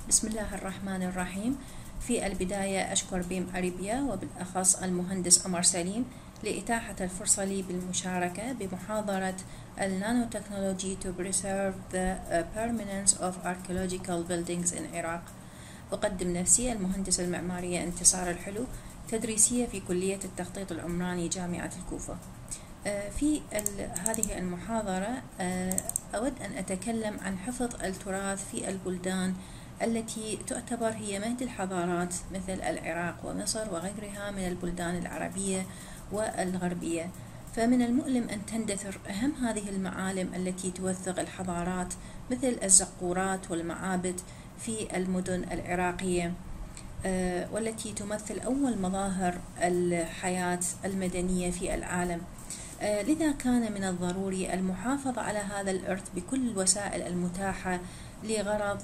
بسم الله الرحمن الرحيم. في البداية أشكر بيم أريبيا وبالأخص المهندس عمر سليم لإتاحة الفرصة لي بالمشاركة بمحاضرة النانو تكنولوجي to preserve the permanence of archaeological buildings in Iraq. أقدم نفسي المهندسة المعمارية انتصار الحلو، تدريسية في كلية التخطيط العمراني جامعة الكوفة. في هذه المحاضرة أود أن أتكلم عن حفظ التراث في البلدان التي تعتبر هي مهد الحضارات مثل العراق ومصر وغيرها من البلدان العربية والغربية. فمن المؤلم أن تندثر أهم هذه المعالم التي توثق الحضارات مثل الزقورات والمعابد في المدن العراقية، والتي تمثل أول مظاهر الحياة المدنية في العالم. لذا كان من الضروري المحافظة على هذا الإرث بكل الوسائل المتاحة لغرض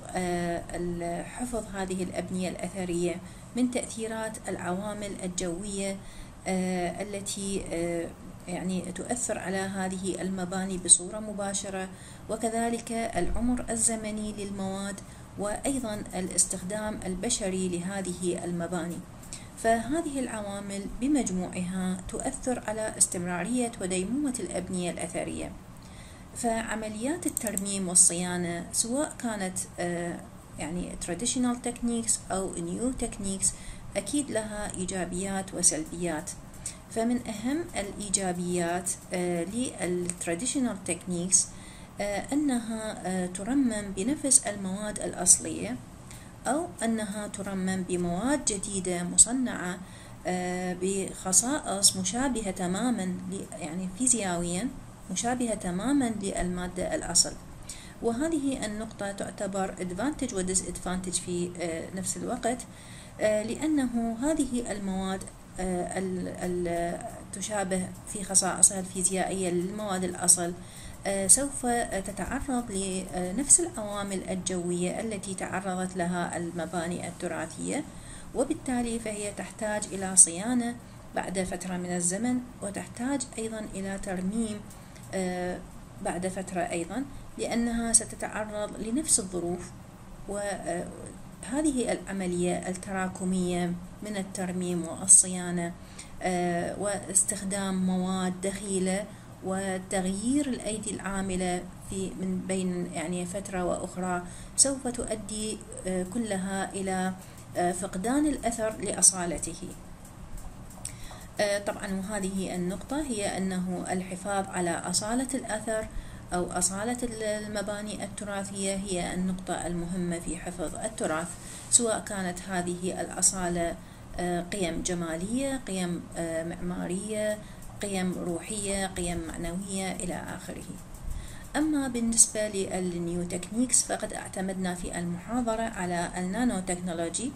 حفظ هذه الأبنية الأثرية من تأثيرات العوامل الجوية التي يعني تؤثر على هذه المباني بصورة مباشرة، وكذلك العمر الزمني للمواد وأيضا الاستخدام البشري لهذه المباني. فهذه العوامل بمجموعها تؤثر على استمرارية وديمومة الأبنية الأثرية. فعمليات الترميم والصيانة سواء كانت يعني traditional techniques أو new techniques أكيد لها إيجابيات وسلبيات. فمن أهم الإيجابيات للtraditional techniques أنها ترمم بنفس المواد الأصلية، أو أنها ترمم بمواد جديدة مصنعة بخصائص مشابهة تماما يعني فيزيائيا مشابهة تماما للمادة الأصل. وهذه النقطة تعتبر advantage و disadvantage في نفس الوقت، لأنه هذه المواد تشابه في خصائصها الفيزيائية للمواد الأصل سوف تتعرض لنفس العوامل الجوية التي تعرضت لها المباني التراثية، وبالتالي فهي تحتاج إلى صيانة بعد فترة من الزمن، وتحتاج أيضا إلى ترميم بعد فترة أيضا، لأنها ستتعرض لنفس الظروف. وهذه العملية التراكمية من الترميم والصيانة واستخدام مواد دخيلة وتغيير الأيدي العاملة من بين يعني فترة وأخرى سوف تؤدي كلها إلى فقدان الأثر لأصالته. طبعا وهذه النقطة هي أنه الحفاظ على أصالة الأثر أو أصالة المباني التراثية هي النقطة المهمة في حفظ التراث، سواء كانت هذه الأصالة قيم جمالية، قيم معمارية، قيم روحية، قيم معنوية إلى آخره. أما بالنسبة للنيو تكنيكس فقد اعتمدنا في المحاضرة على النانو تكنولوجي،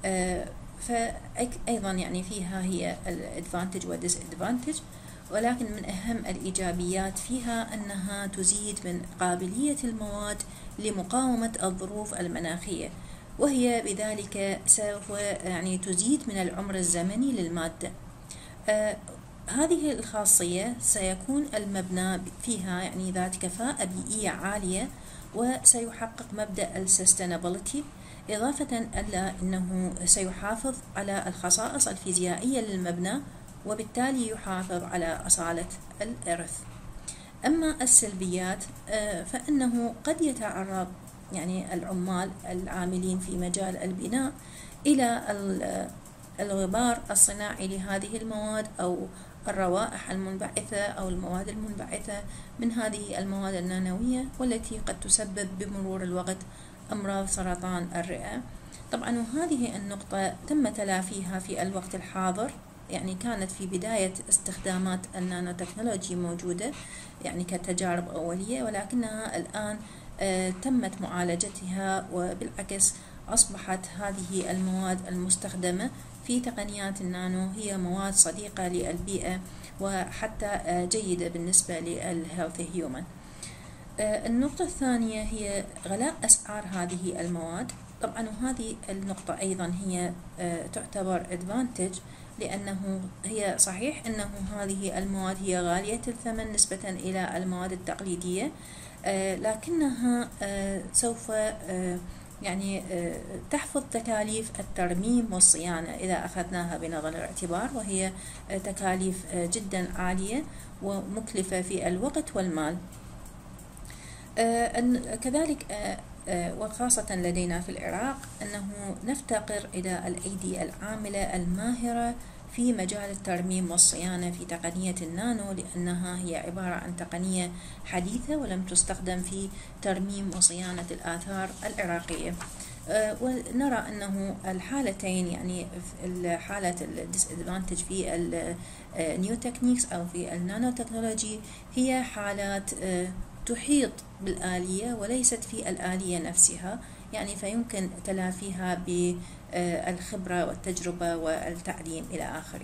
فأيضا يعني فيها هي الادفانتج والديسادفانتج، ولكن من أهم الإيجابيات فيها أنها تزيد من قابلية المواد لمقاومة الظروف المناخية، وهي بذلك سوف يعني تزيد من العمر الزمني للمادة. هذه الخاصية سيكون المبنى فيها يعني ذات كفاءة بيئية عالية، وسيحقق مبدأ السستينابيلتي، إضافة إلى أنه سيحافظ على الخصائص الفيزيائية للمبنى، وبالتالي يحافظ على أصالة الإرث. أما السلبيات فإنه قد يتعرض يعني العمال العاملين في مجال البناء إلى الغبار الصناعي لهذه المواد، أو الروائح المنبعثة أو المواد المنبعثة من هذه المواد النانوية، والتي قد تسبب بمرور الوقت أمراض سرطان الرئة. طبعا وهذه النقطة تم تلافيها في الوقت الحاضر، يعني كانت في بداية استخدامات النانو تكنولوجي موجودة يعني كتجارب أولية، ولكنها الآن تمت معالجتها، وبالعكس أصبحت هذه المواد المستخدمة في تقنيات النانو هي مواد صديقة للبيئة وحتى جيدة بالنسبة للهيلث هيومن. النقطة الثانية هي غلاء أسعار هذه المواد. طبعا وهذه النقطة أيضا هي تعتبر advantage، لأنه هي صحيح أنه هذه المواد هي غالية الثمن نسبة إلى المواد التقليدية، لكنها سوف يعني تحفظ تكاليف الترميم والصيانة إذا أخذناها بنظر الاعتبار، وهي تكاليف جدا عالية ومكلفة في الوقت والمال. كذلك وخاصة لدينا في العراق أنه نفتقر إلى الأيدي العاملة الماهرة في مجال الترميم والصيانة في تقنية النانو، لأنها هي عبارة عن تقنية حديثة ولم تستخدم في ترميم وصيانة الآثار العراقية. ونرى أنه الحالتين، يعني حالة الديسادفانتج في النيو تكنيكس أو في النانو تكنولوجي هي حالات تحيط بالآلية وليست في الآلية نفسها، يعني فيمكن تلافيها بالخبرة والتجربة والتعليم إلى آخره.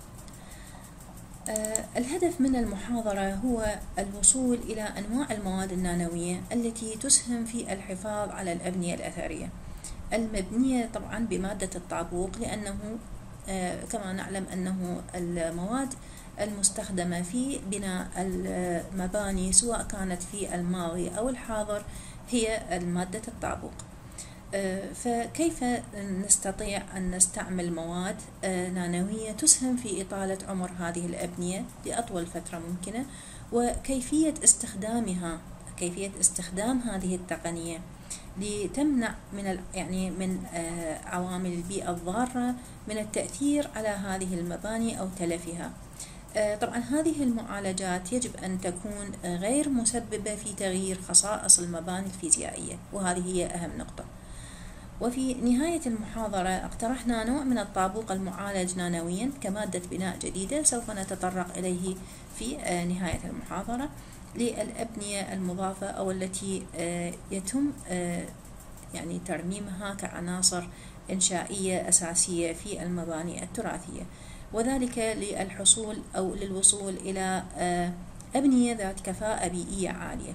الهدف من المحاضرة هو الوصول إلى أنواع المواد النانوية التي تسهم في الحفاظ على الأبنية الأثرية المبنية طبعا بمادة الطابوق، لأنه كما نعلم أنه المواد المستخدمة في بناء المباني سواء كانت في الماضي أو الحاضر هي مادة الطابوق. فكيف نستطيع أن نستعمل مواد نانوية تسهم في إطالة عمر هذه الأبنية لأطول فترة ممكنة، وكيفية استخدامها، كيفية استخدام هذه التقنية لتمنع من عوامل البيئة الضارة من التأثير على هذه المباني أو تلفها. طبعا هذه المعالجات يجب أن تكون غير مسببة في تغيير خصائص المباني الفيزيائية، وهذه هي أهم نقطة. وفي نهاية المحاضرة اقترحنا نوع من الطابوق المعالج نانويا كمادة بناء جديدة سوف نتطرق إليه في نهاية المحاضرة للأبنية المضافة أو التي يتم يعني ترميمها كعناصر إنشائية أساسية في المباني التراثية، وذلك للحصول أو للوصول إلى أبنية ذات كفاءة بيئية عالية.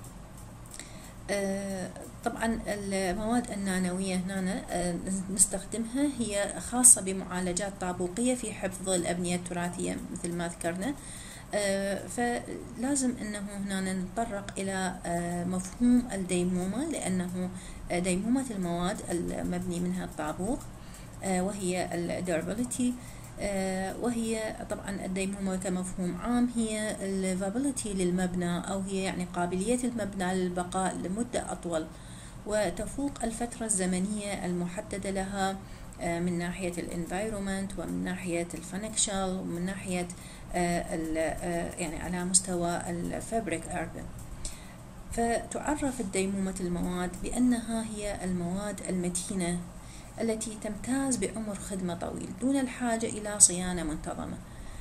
طبعا المواد النانوية هنا نستخدمها هي خاصة بمعالجات طابوقية في حفظ الأبنية التراثية مثل ما ذكرنا. فلازم أنه هنا نتطرق إلى مفهوم الديمومة، لأنه ديمومة المواد المبني منها الطابوق وهي الديورابيليتي، وهي طبعا الديمومة كمفهوم عام هي الفابيليتي للمبنى، أو هي يعني قابلية المبنى للبقاء لمدة أطول وتفوق الفترة الزمنية المحددة لها من ناحية الانفايرومنت ومن ناحية الفانكشال ومن ناحية يعني على مستوى الفابريك أربن. فتعرف الديمومة المواد بأنها هي المواد المتينة التي تمتاز بعمر خدمة طويل دون الحاجة إلى صيانة منتظمة.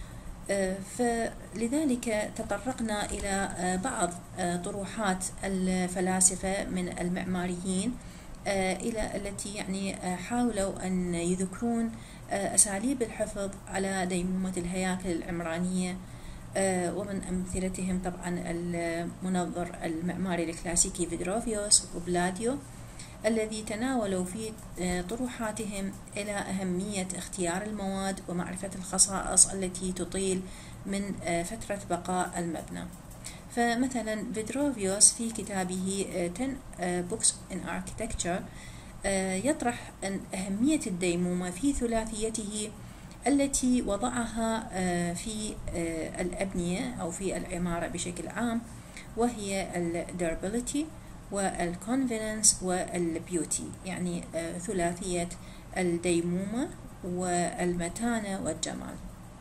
فلذلك تطرقنا إلى بعض طروحات الفلاسفة من المعماريين إلى التي يعني حاولوا أن يذكرون أساليب الحفظ على ديمومة الهياكل العمرانية، ومن أمثلتهم طبعا المنظر المعماري الكلاسيكي فيدروفيوس وبلاديو، الذي تناولوا في طروحاتهم إلى أهمية اختيار المواد ومعرفة الخصائص التي تطيل من فترة بقاء المبنى. فمثلا فيدروفيوس في كتابه 10 Books in Architecture يطرح أهمية الديمومة في ثلاثيته التي وضعها في الأبنية أو في العمارة بشكل عام، وهي الديورابيليتي والكونفيننس والبيوتي، يعني ثلاثية الديمومة والمتانة والجمال.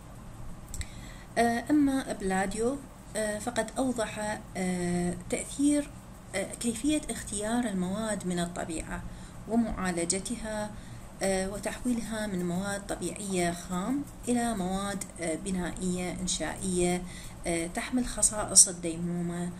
أما بلاديو فقد أوضح تأثير كيفية اختيار المواد من الطبيعة ومعالجتها وتحويلها من مواد طبيعية خام إلى مواد بنائية إنشائية تحمل خصائص الديمومة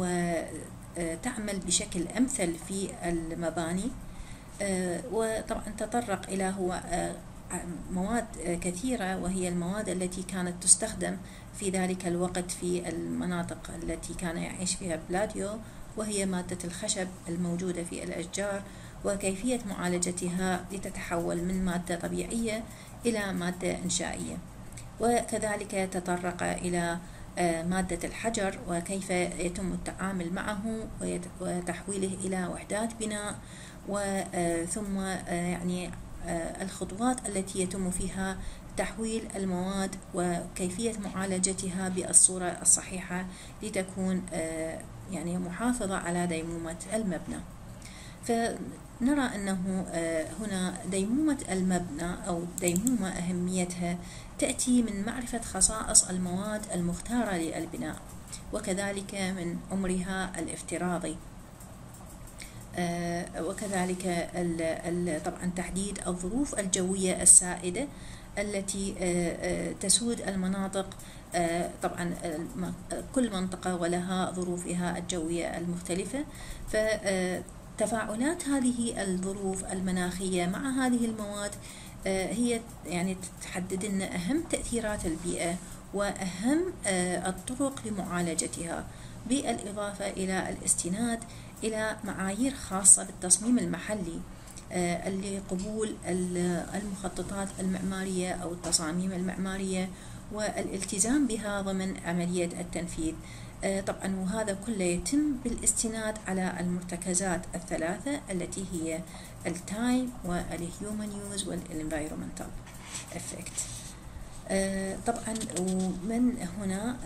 وتعمل بشكل أمثل في المباني. وطبعا تطرق إلى هو مواد كثيرة، وهي المواد التي كانت تستخدم في ذلك الوقت في المناطق التي كان يعيش فيها بلاديو، وهي مادة الخشب الموجودة في الأشجار وكيفية معالجتها لتتحول من مادة طبيعية إلى مادة إنشائية. وكذلك تطرق إلى مادة الحجر وكيف يتم التعامل معه وتحويله إلى وحدات بناء ثم يعني الخطوات التي يتم فيها تحويل المواد وكيفية معالجتها بالصورة الصحيحة لتكون يعني محافظة على ديمومة المبنى. فنرى أنه هنا ديمومة المبنى أو ديمومة أهميتها تأتي من معرفة خصائص المواد المختارة للبناء، وكذلك من عمرها الافتراضي، وكذلك طبعا تحديد الظروف الجوية السائدة التي تسود المناطق. طبعا كل منطقة ولها ظروفها الجوية المختلفة، فتفاعلات هذه الظروف المناخية مع هذه المواد هي يعني تحدد لنا أهم تأثيرات البيئة وأهم الطرق لمعالجتها، بالإضافة إلى الاستناد إلى معايير خاصة بالتصميم المحلي لقبول المخططات المعمارية أو التصاميم المعمارية والالتزام بها ضمن عملية التنفيذ. طبعا وهذا كله يتم بالاستناد على المرتكزات الثلاثة التي هي التايم والهيومن يوز والانفايرومنتال افكت. طبعا ومن هنا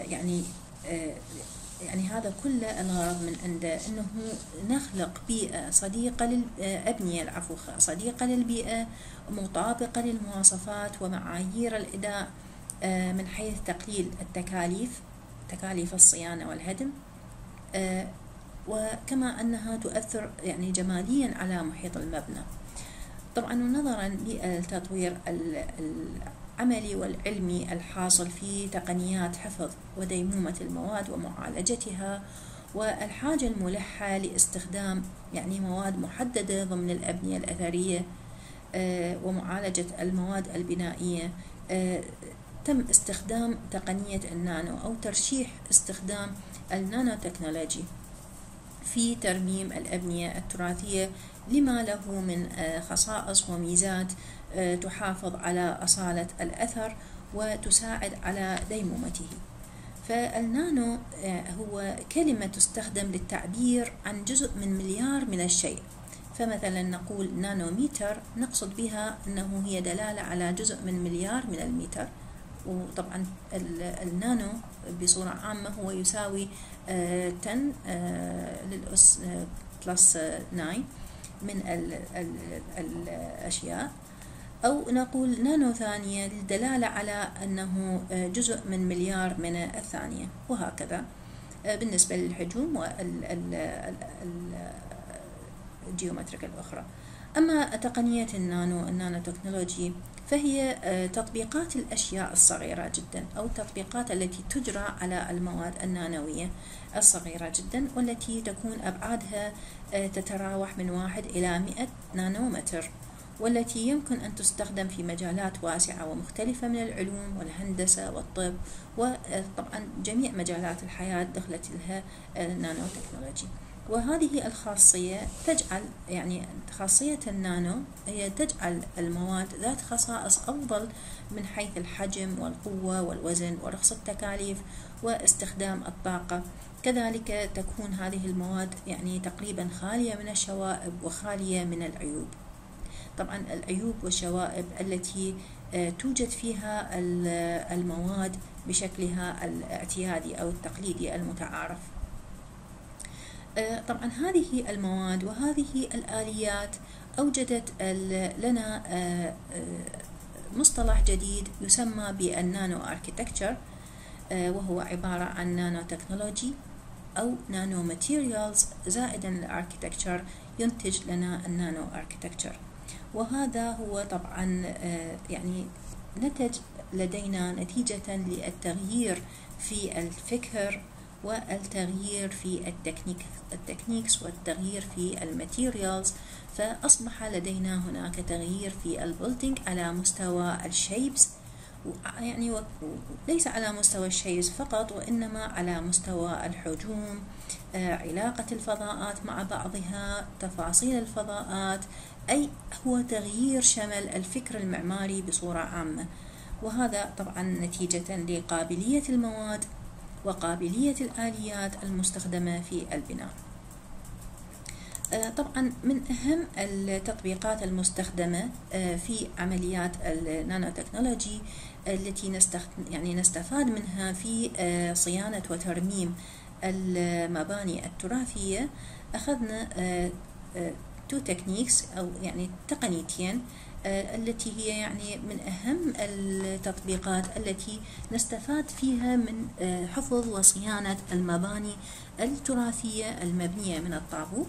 يعني هذا كله الغرض من عنده أنه نخلق بيئة صديقة للأبنية صديقة للبيئة، مطابقة للمواصفات ومعايير الأداء من حيث تقليل تكاليف الصيانة والهدم، وكما أنها تؤثر يعني جماليا على محيط المبنى. طبعا ونظرا للتطوير العملي والعلمي الحاصل في تقنيات حفظ وديمومة المواد ومعالجتها، والحاجة الملحة لاستخدام يعني مواد محددة ضمن الأبنية الأثرية ومعالجة المواد البنائية، تم استخدام تقنية النانو أو ترشيح استخدام النانو تكنولوجي في ترميم الأبنية التراثية لما له من خصائص وميزات تحافظ على أصالة الأثر وتساعد على ديمومته. فالنانو هو كلمة تستخدم للتعبير عن جزء من مليار من الشيء. فمثلا نقول نانومتر نقصد بها أنه هي دلالة على جزء من مليار من المتر، وطبعا النانو بصورة عامة هو يساوي 10 للأس بلس 9 من الأشياء، أو نقول نانو ثانية للدلالة على أنه جزء من مليار من الثانية، وهكذا بالنسبة للحجوم والجيومتريك الأخرى. أما تقنية النانو تكنولوجي فهي تطبيقات الأشياء الصغيرة جدا أو التطبيقات التي تجرى على المواد النانوية الصغيرة جدا، والتي تكون أبعادها تتراوح من 1 إلى 100 نانومتر، والتي يمكن أن تستخدم في مجالات واسعة ومختلفة من العلوم والهندسة والطب، وطبعا جميع مجالات الحياة دخلت لها النانو تكنولوجي. وهذه الخاصية تجعل يعني خاصية النانو هي تجعل المواد ذات خصائص أفضل من حيث الحجم والقوة والوزن ورخص التكاليف واستخدام الطاقة. كذلك تكون هذه المواد يعني تقريبا خالية من الشوائب وخالية من العيوب. طبعا العيوب والشوائب التي توجد فيها المواد بشكلها الاعتيادي أو التقليدي المتعارف. طبعا هذه المواد وهذه الآليات أوجدت لنا مصطلح جديد يسمى بالنانو أركيتكتشر، وهو عبارة عن نانو تكنولوجي أو نانو ماتيريالز زائدا الأركيتكتشر ينتج لنا النانو أركيتكتشر. وهذا هو طبعا يعني نتج لدينا نتيجة للتغيير في الفكر والتغيير في التكنيكس والتغيير في الماتيريالز، فأصبح لدينا هناك تغيير في البيلدينج على مستوى الشيبس، يعني ليس على مستوى الشيبس فقط وإنما على مستوى الحجوم، علاقة الفضاءات مع بعضها، تفاصيل الفضاءات، أي هو تغيير شمل الفكر المعماري بصورة عامة. وهذا طبعا نتيجة لقابلية المواد وقابلية الآليات المستخدمة في البناء. طبعا من أهم التطبيقات المستخدمة في عمليات النانو تكنولوجي التي نستفاد منها في صيانة وترميم المباني التراثية. أخذنا تو تكنيكس أو يعني تقنيتين التي هي يعني من أهم التطبيقات التي نستفاد فيها من حفظ وصيانة المباني التراثية المبنية من الطابوق.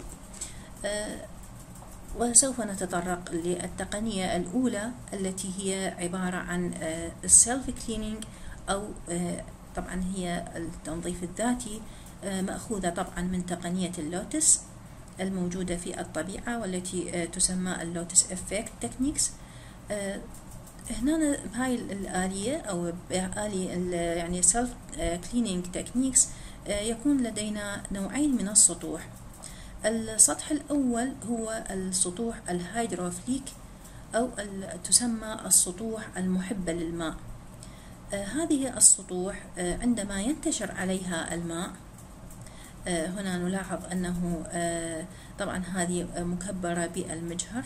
وسوف نتطرق للتقنية الأولى التي هي عبارة عن السيلف كلينينج أو طبعا هي التنظيف الذاتي، مأخوذة طبعا من تقنية اللوتس الموجودة في الطبيعة والتي تسمى اللوتس إفكت تكنيكس. هنا بهاي الآلية أو بآلية يعني سيلف كلينينج تكنيكس يكون لدينا نوعين من السطوح. السطح الأول هو السطوح الهيدروفليك أو تسمى السطوح المحبة للماء. هذه السطوح عندما ينتشر عليها الماء، هنا نلاحظ أنه طبعا هذه مكبرة بالمجهر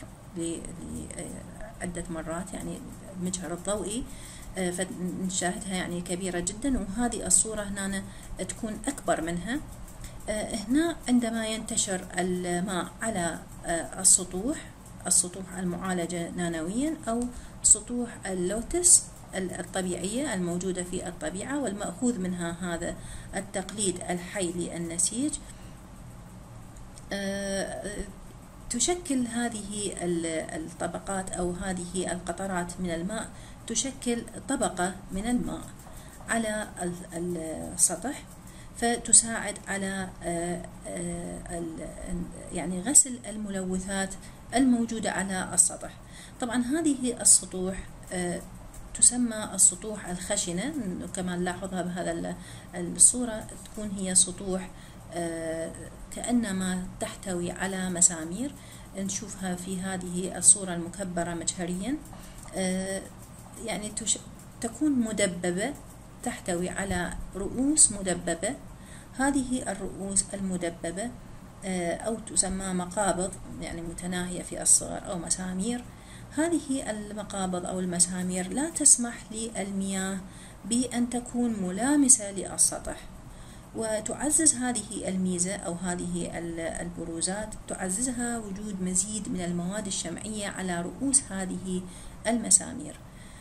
لعدة مرات، يعني المجهر الضوئي، فنشاهدها يعني كبيرة جدا، وهذه الصورة هنا تكون أكبر منها. هنا عندما ينتشر الماء على السطوح المعالجة نانويا أو سطوح اللوتس الطبيعية الموجودة في الطبيعة والمأخوذ منها هذا التقليد الحي للنسيج، تشكل هذه الطبقات أو هذه القطرات من الماء تشكل طبقة من الماء على السطح، فتساعد على يعني غسل الملوثات الموجودة على السطح. طبعا هذه السطوح تسمى السطوح الخشنة، كما نلاحظها بهذا الصورة، تكون هي سطوح كأنما تحتوي على مسامير، نشوفها في هذه الصورة المكبرة مجهريا، يعني تكون مدببة، تحتوي على رؤوس مدببة. هذه الرؤوس المدببة أو تسمى مقابض، يعني متناهية في الصغر أو مسامير. هذه المقابض أو المسامير لا تسمح للمياه بأن تكون ملامسة للسطح، وتعزز هذه الميزة أو هذه البروزات تعززها وجود مزيد من المواد الشمعية على رؤوس هذه المسامير،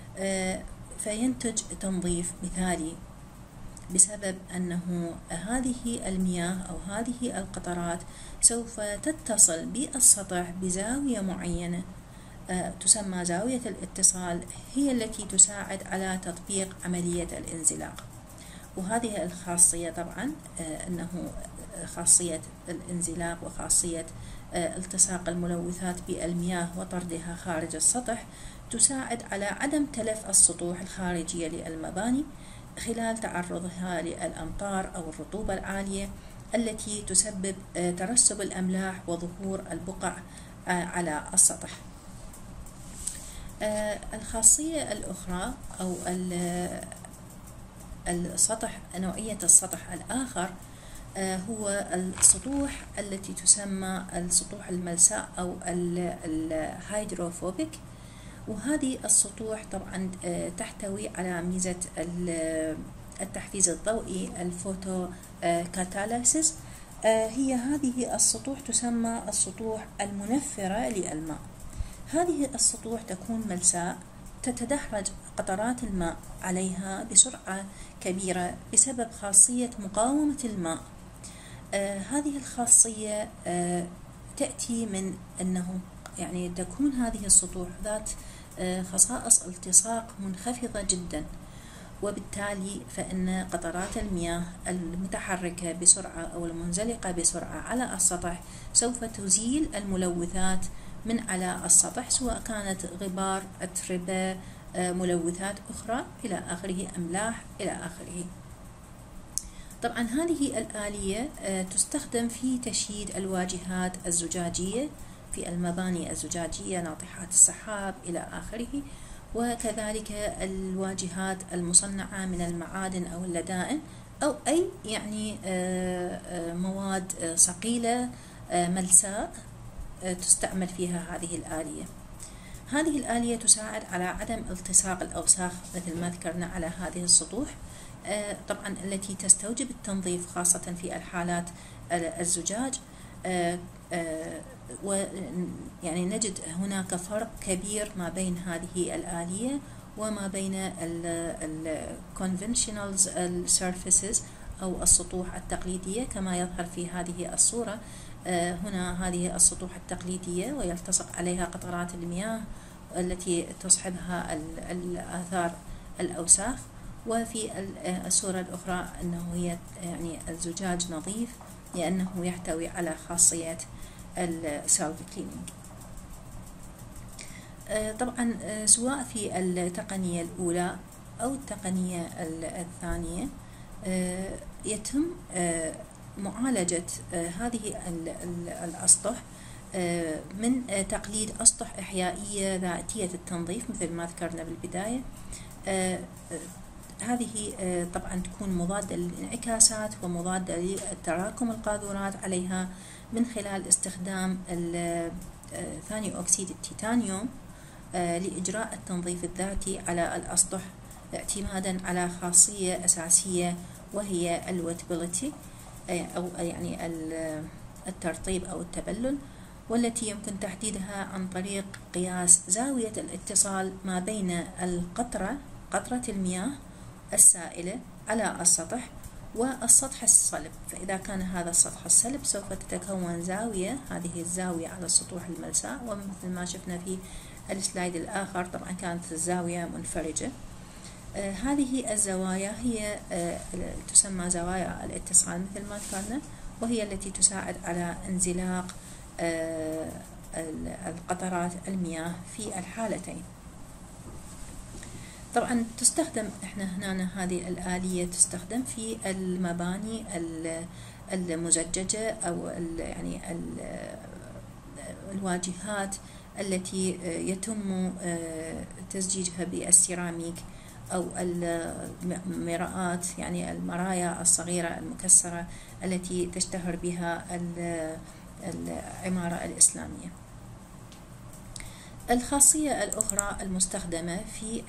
فينتج تنظيف مثالي بسبب أنه هذه المياه أو هذه القطرات سوف تتصل بالسطح بزاوية معينة تسمى زاوية الاتصال، هي التي تساعد على تطبيق عملية الانزلاق. وهذه الخاصية طبعا أنه خاصية الانزلاق وخاصية التصاق الملوثات بالمياه وطردها خارج السطح تساعد على عدم تلف السطوح الخارجية للمباني خلال تعرضها للأمطار أو الرطوبة العالية التي تسبب ترسب الأملاح وظهور البقع على السطح. الخاصية الأخرى أو نوعية السطح الآخر هو السطوح التي تسمى السطوح الملساء أو الهيدروفوبيك. وهذه السطوح طبعا تحتوي على ميزة التحفيز الضوئي الفوتو كاتاليسيس. هي هذه السطوح تسمى السطوح المنفرة للماء. هذه السطوح تكون ملساء، تتدحرج قطرات الماء عليها بسرعة كبيرة بسبب خاصية مقاومة الماء. هذه الخاصية تأتي من أنه يعني تكون هذه السطوح ذات خصائص التصاق منخفضة جدا، وبالتالي فإن قطرات المياه المتحركة بسرعة أو المنزلقة بسرعة على السطح سوف تزيل الملوثات من على السطح، سواء كانت غبار، أتربة، ملوثات أخرى إلى آخره، أملاح إلى آخره. طبعا هذه الآلية تستخدم في تشييد الواجهات الزجاجية في المباني الزجاجية، ناطحات السحاب إلى آخره، وكذلك الواجهات المصنعة من المعادن أو اللدائن أو أي يعني مواد صقيلة ملساء تستعمل فيها هذه الآلية. هذه الآلية تساعد على عدم التصاق الأوساخ مثل ما ذكرنا على هذه السطوح، طبعا التي تستوجب التنظيف خاصة في الحالات الزجاج. ويعني نجد هناك فرق كبير ما بين هذه الآلية وما بين ال conventional surfaces أو السطوح التقليدية كما يظهر في هذه الصورة. هنا هذه السطوح التقليدية ويلتصق عليها قطرات المياه التي تصحبها الآثار الأوساخ، وفي الصورة الأخرى أنه هي يعني الزجاج نظيف لأنه يحتوي على خاصية السيلف كلينينج. طبعا سواء في التقنية الأولى أو التقنية الثانية يتم معالجة هذه الأسطح من تقليد أسطح إحيائية ذاتية التنظيف مثل ما ذكرنا بالبداية. هذه طبعا تكون مضادة للانعكاسات ومضادة لتراكم القاذورات عليها من خلال استخدام ثاني أكسيد التيتانيوم لإجراء التنظيف الذاتي على الأسطح اعتمادا على خاصية أساسية وهي الوتبيليتي أو يعني الترطيب أو التبلل، والتي يمكن تحديدها عن طريق قياس زاوية الاتصال ما بين قطرة المياه السائلة على السطح والسطح الصلب. فإذا كان هذا السطح الصلب سوف تتكون زاوية، هذه الزاوية على السطوح الملساء، ومثل ما شفنا في السلايد الآخر طبعا كانت الزاوية منفرجة. هذه الزوايا هي تسمى زوايا الاتصال مثل ما ذكرنا، وهي التي تساعد على انزلاق القطرات المياه في الحالتين. طبعا تستخدم احنا هنا هذه الآلية تستخدم في المباني المزججة أو يعني الواجهات التي يتم تزجيجها بالسيراميك أو المراءات، يعني المرايا الصغيرة المكسرة التي تشتهر بها العمارة الإسلامية. الخاصية الأخرى المستخدمة في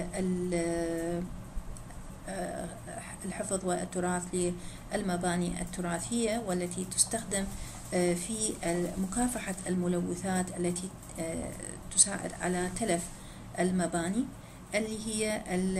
الحفظ والتراث للمباني التراثية والتي تستخدم في مكافحة الملوثات التي تساعد على تلف المباني، اللي هي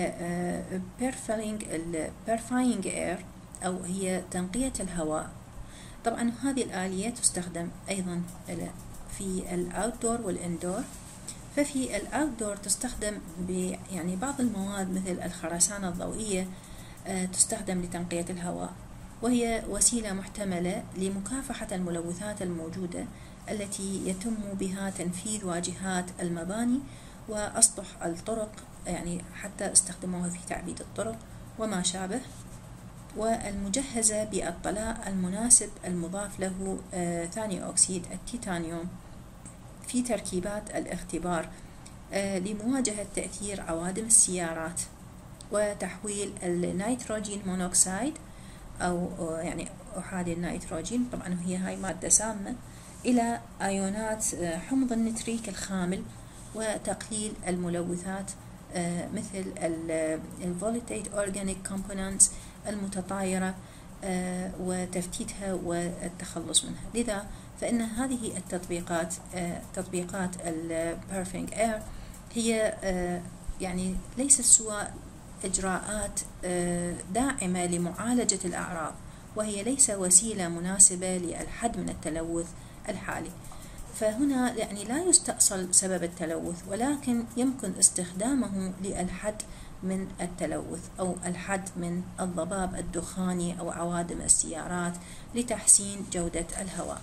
purifying air أو هي تنقية الهواء. طبعا هذه الآلية تستخدم أيضا في الأوتدور والإندور. ففي الأوتدور تستخدم يعني بعض المواد مثل الخرسانة الضوئية تستخدم لتنقية الهواء، وهي وسيلة محتملة لمكافحة الملوثات الموجودة التي يتم بها تنفيذ واجهات المباني وأسطح الطرق، يعني حتى استخدموها في تعبيد الطرق وما شابه، والمجهزة بالطلاء المناسب المضاف له ثاني أكسيد التيتانيوم في تركيبات الاختبار لمواجهة تأثير عوادم السيارات وتحويل النيتروجين مونوكسيد أو يعني أحادي النيتروجين، طبعا هي هاي مادة سامة، إلى أيونات حمض النتريك الخامل، وتقليل الملوثات مثل الفوليتيت أورجانيك كومبوننتس المتطايرة وتفتيتها والتخلص منها. لذا فإن هذه التطبيقات تطبيقات البيرفينج اير هي يعني ليست سوى إجراءات داعمة لمعالجة الأعراض، وهي ليس وسيلة مناسبة للحد من التلوث الحالي. فهنا يعني لا يستأصل سبب التلوث، ولكن يمكن استخدامه للحد من التلوث أو الحد من الضباب الدخاني أو عوادم السيارات لتحسين جودة الهواء.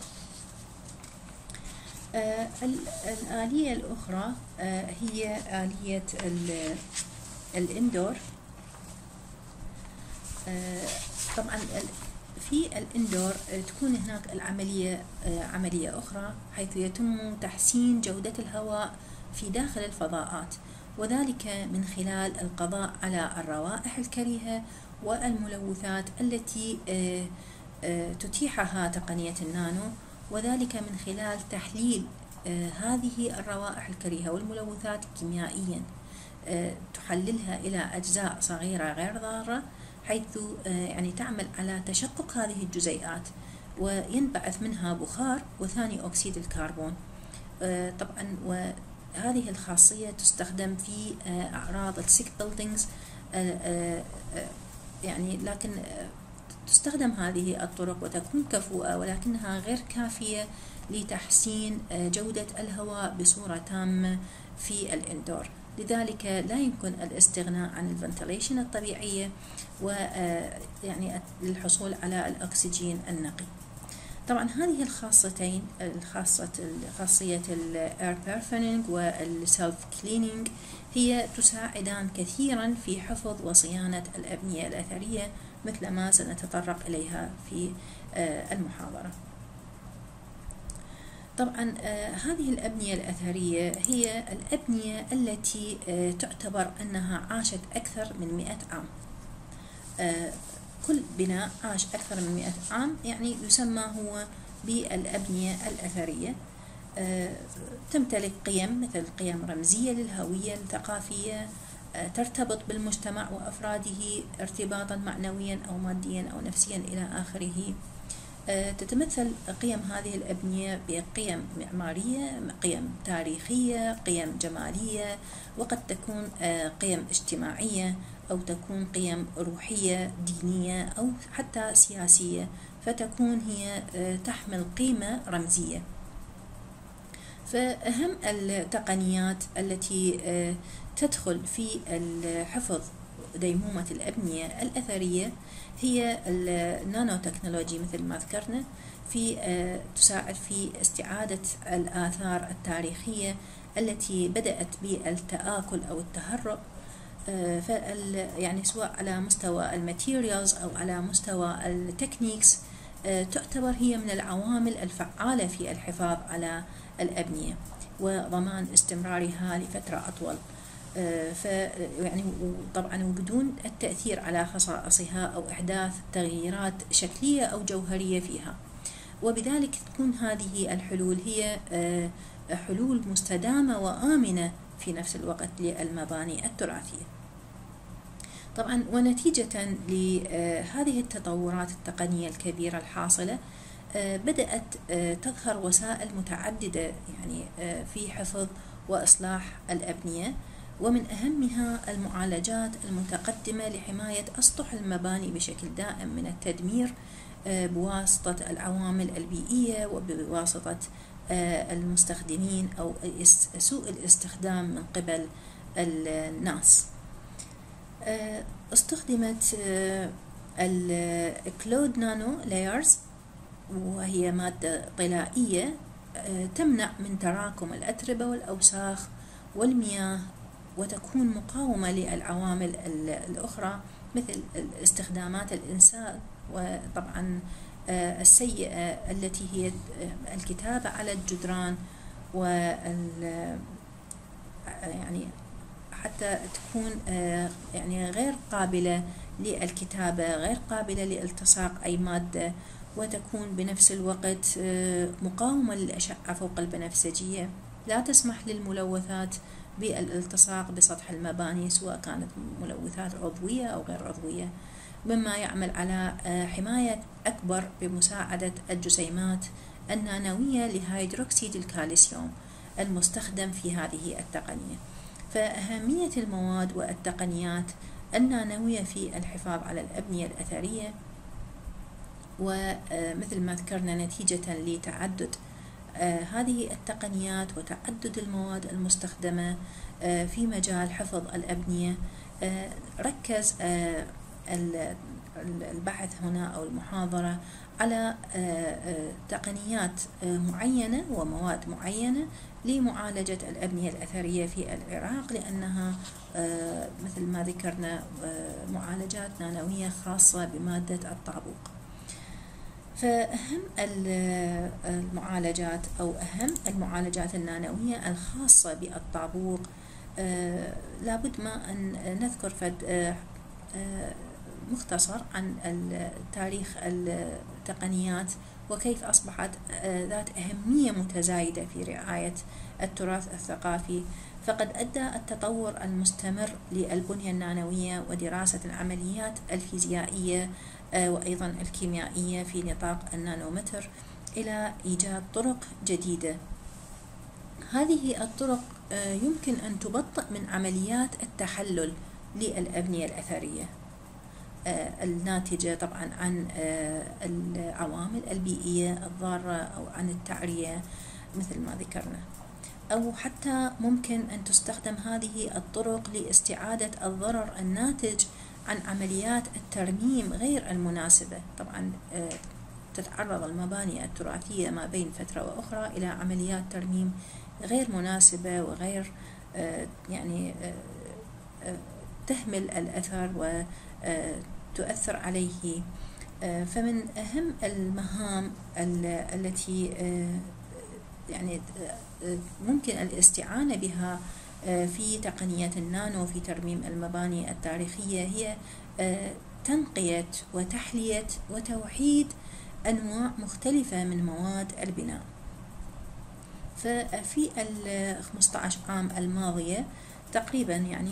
الآلية الأخرى هي آلية الإندور. طبعا في الإندور تكون هناك العملية عملية أخرى، حيث يتم تحسين جودة الهواء في داخل الفضاءات، وذلك من خلال القضاء على الروائح الكريهة والملوثات التي تتيحها تقنية النانو وذلك من خلال تحليل هذه الروائح الكريهة والملوثات كيميائيا، تحللها إلى أجزاء صغيرة غير ضارة، حيث يعني تعمل على تشقق هذه الجزيئات وينبعث منها بخار وثاني أكسيد الكربون. طبعا وهذه الخاصية تستخدم في أعراض السيك بيلدينجز، يعني لكن تستخدم هذه الطرق وتكون كفؤة، ولكنها غير كافية لتحسين جودة الهواء بصورة تامة في الإندور. لذلك لا يمكن الاستغناء عن الفنتيليشن الطبيعية ويعني للحصول على الأكسجين النقي. طبعا هذه الخاصيتين، خاصية الاير بيرفنينج والسيلف كلينينج، هي تساعدان كثيرا في حفظ وصيانة الأبنية الأثرية مثل ما سنتطرق إليها في المحاضرة. طبعا هذه الأبنية الأثرية هي الأبنية التي تعتبر أنها عاشت أكثر من 100 عام. كل بناء عاش أكثر من 100 عام يعني يسمى هو بالأبنية الأثرية. تمتلك قيم مثل قيم رمزية للهوية الثقافية، ترتبط بالمجتمع وأفراده ارتباطا معنويا أو ماديا أو نفسيا إلى آخره. تتمثل قيم هذه الأبنية بقيم معمارية، قيم تاريخية، قيم جمالية، وقد تكون قيم اجتماعية، أو تكون قيم روحية دينية، أو حتى سياسية، فتكون هي تحمل قيمة رمزية. فأهم التقنيات التي تدخل في حفظ ديمومة الأبنية الأثرية هي النانو تكنولوجي مثل ما ذكرنا، في تساعد في استعادة الآثار التاريخية التي بدأت بالتآكل أو التهرب، يعني سواء على مستوى الماتيريالز أو على مستوى التكنيكس، تعتبر هي من العوامل الفعالة في الحفاظ على الأبنية وضمان استمرارها لفترة أطول. يعني طبعا وبدون التأثير على خصائصها أو إحداث تغييرات شكلية أو جوهرية فيها، وبذلك تكون هذه الحلول هي حلول مستدامة وآمنة في نفس الوقت للمباني التراثية. طبعا ونتيجة لهذه التطورات التقنية الكبيرة الحاصلة، بدأت تظهر وسائل متعددة يعني في حفظ وإصلاح الأبنية، ومن أهمها المعالجات المتقدمة لحماية أسطح المباني بشكل دائم من التدمير بواسطة العوامل البيئية وبواسطة المستخدمين أو سوء الاستخدام من قبل الناس. استخدمت الكلود نانو لايرز، وهي مادة طلائية تمنع من تراكم الأتربة والأوساخ والمياه، وتكون مقاومة للعوامل الأخرى مثل استخدامات الإنسان، وطبعا السيئة التي هي الكتابة على الجدران، يعني حتى تكون يعني غير قابلة للكتابة، غير قابلة لالتصاق أي مادة، وتكون بنفس الوقت مقاومة للأشعة فوق البنفسجية، لا تسمح للملوثات بالالتصاق بسطح المباني سواء كانت ملوثات عضوية أو غير عضوية، مما يعمل على حماية أكبر بمساعدة الجسيمات النانوية لهيدروكسيد الكالسيوم المستخدم في هذه التقنية. فأهمية المواد والتقنيات النانوية في الحفاظ على الأبنية الأثرية، ومثل ما ذكرنا نتيجة لتعدد هذه التقنيات وتعدد المواد المستخدمة في مجال حفظ الأبنية، ركز البحث هنا أو المحاضرة على تقنيات معينة ومواد معينة لمعالجة الأبنية الأثرية في العراق، لأنها مثل ما ذكرنا معالجات نانوية خاصة بمادة الطابوق. فأهم المعالجات أو أهم المعالجات النانوية الخاصة بالطابوق، لابد ما أن نذكر فد مختصر عن تاريخ التقنيات وكيف أصبحت ذات أهمية متزايدة في رعاية التراث الثقافي. فقد أدى التطور المستمر للبنية النانوية ودراسة العمليات الفيزيائية وأيضا الكيميائية في نطاق النانومتر إلى إيجاد طرق جديدة. هذه الطرق يمكن أن تبطئ من عمليات التحلل للأبنية الأثرية الناتجة طبعا عن العوامل البيئية الضارة أو عن التعرية مثل ما ذكرنا، أو حتى ممكن أن تستخدم هذه الطرق لاستعادة الضرر الناتج عن عمليات الترميم غير المناسبة. طبعا تتعرض المباني التراثية ما بين فترة وأخرى إلى عمليات ترميم غير مناسبة وغير يعني تهمل الأثر وتؤثر عليه. فمن أهم المهام التي يعني ممكن الاستعانة بها في تقنية النانو في ترميم المباني التاريخية هي تنقية وتحلية وتوحيد أنواع مختلفة من مواد البناء. ففي 15 عام الماضية تقريبا يعني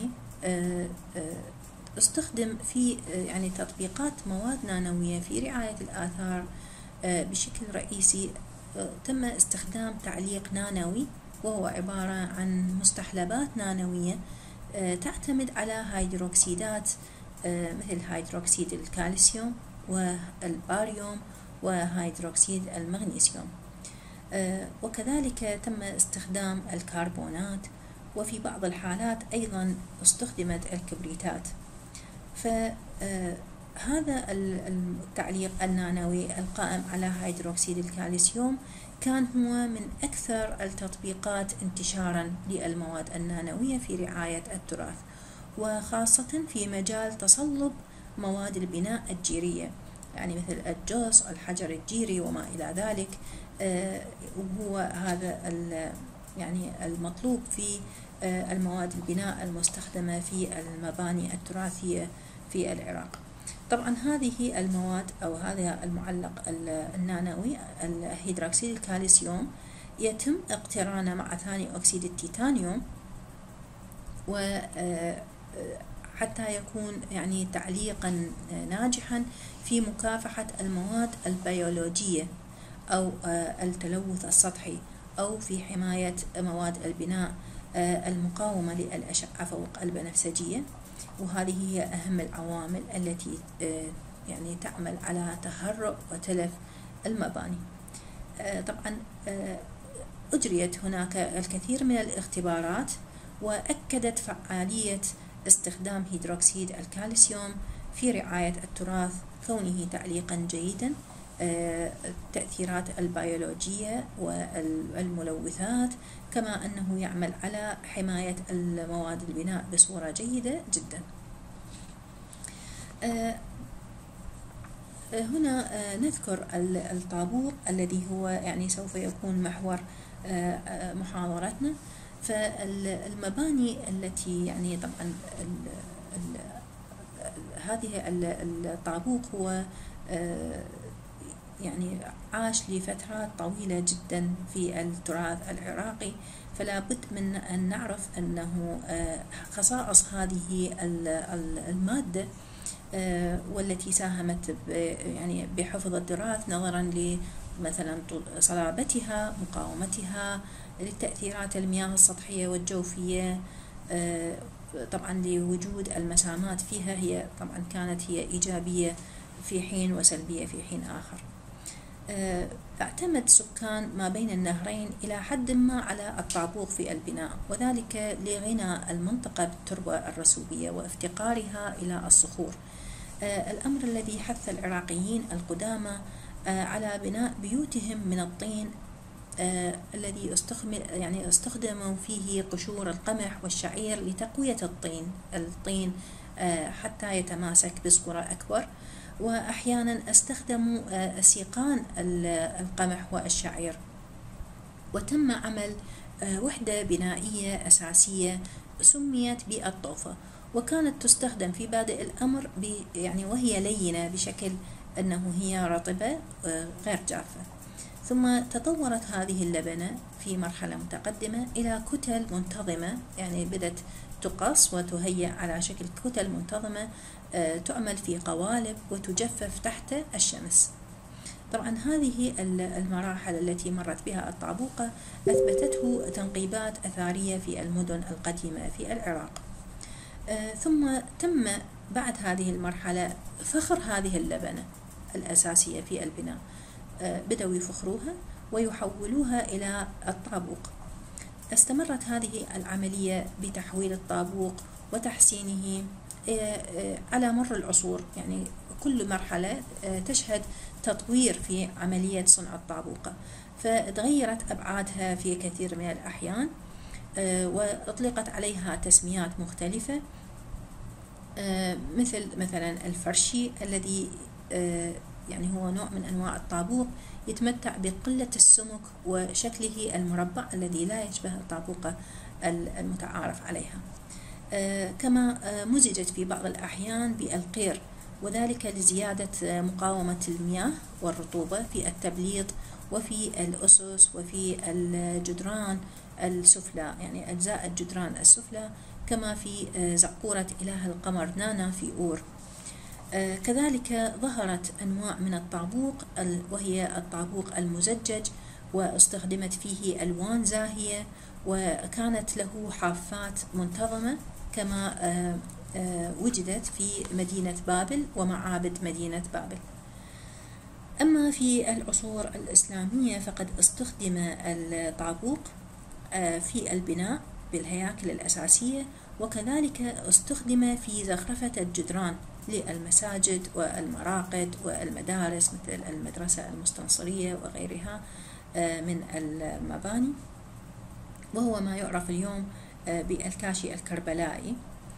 استخدم في يعني تطبيقات مواد نانوية في رعاية الآثار بشكل رئيسي. تم استخدام تعليق نانوي، وهو عبارة عن مستحلبات نانوية تعتمد على هيدروكسيدات مثل هيدروكسيد الكالسيوم والباريوم وهيدروكسيد المغنيسيوم، وكذلك تم استخدام الكربونات، وفي بعض الحالات أيضا استخدمت الكبريتات. فهذا التعليق النانوي القائم على هيدروكسيد الكالسيوم كان هو من أكثر التطبيقات انتشارا للمواد النانوية في رعاية التراث، وخاصة في مجال تصلب مواد البناء الجيرية، يعني مثل الجوس، الحجر الجيري وما إلى ذلك. وهو هذا يعني المطلوب في المواد البناء المستخدمة في المباني التراثية في العراق. طبعا هذه المواد أو هذا المعلق النانوي الهيدروكسيد الكالسيوم يتم اقترانه مع ثاني أكسيد التيتانيوم، وحتى يكون يعني تعليقا ناجحا في مكافحة المواد البيولوجية أو التلوث السطحي، أو في حماية مواد البناء المقاومة للأشعة فوق البنفسجية. وهذه هي أهم العوامل التي يعني تعمل على تهرؤ وتلف المباني. طبعا أجريت هناك الكثير من الاختبارات وأكدت فعالية استخدام هيدروكسيد الكالسيوم في رعاية التراث، كونه تعليقا جيدا، التأثيرات البيولوجية والملوثات، كما أنه يعمل على حماية المواد البناء بصورة جيدة جدا. هنا نذكر الطابوق الذي هو يعني سوف يكون محور محاضرتنا. فالمباني التي يعني طبعا هذه الطابوق هو يعني عاش لفترات طويلة جدا في التراث العراقي، فلا بد من أن نعرف أنه خصائص هذه المادة والتي ساهمت يعني بحفظ التراث نظرا لمثلا صلابتها، مقاومتها للتأثيرات المياه السطحية والجوفية، طبعا لوجود المسامات فيها، هي طبعا كانت هي إيجابية في حين وسلبية في حين آخر. اعتمد سكان ما بين النهرين إلى حد ما على الطابوق في البناء، وذلك لغنى المنطقة بالتربة الرسوبية وافتقارها إلى الصخور، الأمر الذي حث العراقيين القدامى على بناء بيوتهم من الطين الذي استخدموا فيه قشور القمح والشعير لتقوية الطين حتى يتماسك بصورة أكبر، وأحيانا استخدموا سيقان القمح والشعير. وتم عمل وحدة بنائية أساسية سميت بالطوفة، وكانت تستخدم في بادئ الأمر يعني وهي لينة بشكل أنه هي رطبة غير جافة. ثم تطورت هذه اللبنة في مرحلة متقدمة إلى كتل منتظمة، يعني بدأت تقص وتهيأ على شكل كتل منتظمة تعمل في قوالب وتجفف تحت الشمس. طبعا هذه المراحل التي مرت بها الطابوقة أثبتته تنقيبات أثرية في المدن القديمة في العراق. ثم تم بعد هذه المرحلة فخر هذه اللبنة الأساسية في البناء، بدأوا يفخروها ويحولوها إلى الطابوق. استمرت هذه العملية بتحويل الطابوق وتحسينه على مر العصور، يعني كل مرحلة تشهد تطوير في عملية صنع الطابوقة، فتغيرت أبعادها في كثير من الأحيان وأطلقت عليها تسميات مختلفة، مثلا الفرشي الذي يعني هو نوع من أنواع الطابوق يتمتع بقلة السمك وشكله المربع الذي لا يشبه الطابوقة المتعارف عليها. كما مزجت في بعض الأحيان بالقير، وذلك لزيادة مقاومة المياه والرطوبة في التبليط وفي الأسس وفي الجدران السفلى، يعني أجزاء الجدران السفلى، كما في زقورة إله القمر نانا في أور. كذلك ظهرت أنواع من الطابوق وهي الطابوق المزجج، واستخدمت فيه ألوان زاهية، وكانت له حافات منتظمة كما وجدت في مدينة بابل ومعابد مدينة بابل. أما في العصور الإسلامية فقد استخدم الطابوق في البناء بالهياكل الأساسية، وكذلك استخدم في زخرفة الجدران للمساجد والمراقد والمدارس مثل المدرسة المستنصرية وغيرها من المباني، وهو ما يعرف اليوم بالكاشي الكربلائي.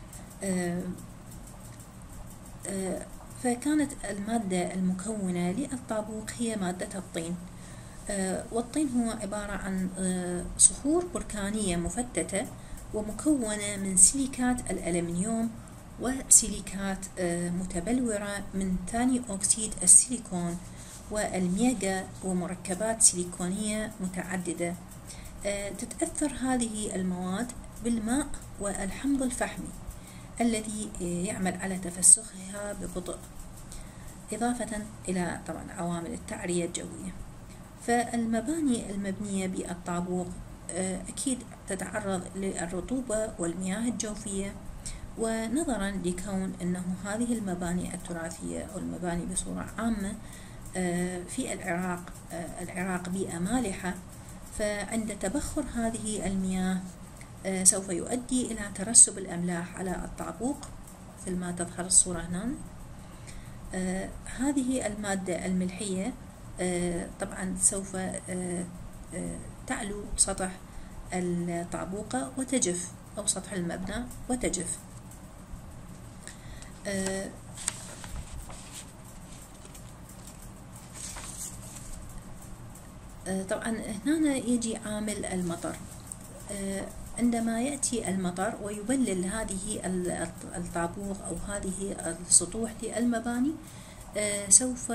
فكانت المادة المكونة للطابوق هي مادة الطين، والطين هو عبارة عن صخور بركانية مفتتة ومكونة من سيليكات الألمنيوم وسيليكات متبلورة من ثاني أكسيد السيليكون والميجا ومركبات سيليكونية متعددة. تتأثر هذه المواد بالماء والحمض الفحمي الذي يعمل على تفسخها ببطء، إضافة إلى طبعا عوامل التعرية الجوية. فالمباني المبنية بالطابوق أكيد تتعرض للرطوبة والمياه الجوفية، ونظرا لكون أنه هذه المباني التراثية أو المباني بصورة عامة في العراق بيئة مالحة، فعند تبخر هذه المياه سوف يؤدي إلى ترسب الأملاح على الطابوق مثل ما تظهر الصورة هنا. هذه المادة الملحية طبعا سوف تعلو سطح الطابوقة وتجف، أو سطح المبنى وتجف. طبعا هنا يجي عامل المطر. عندما يأتي المطر ويبلل هذه الطابوق أو هذه السطوح للمباني، سوف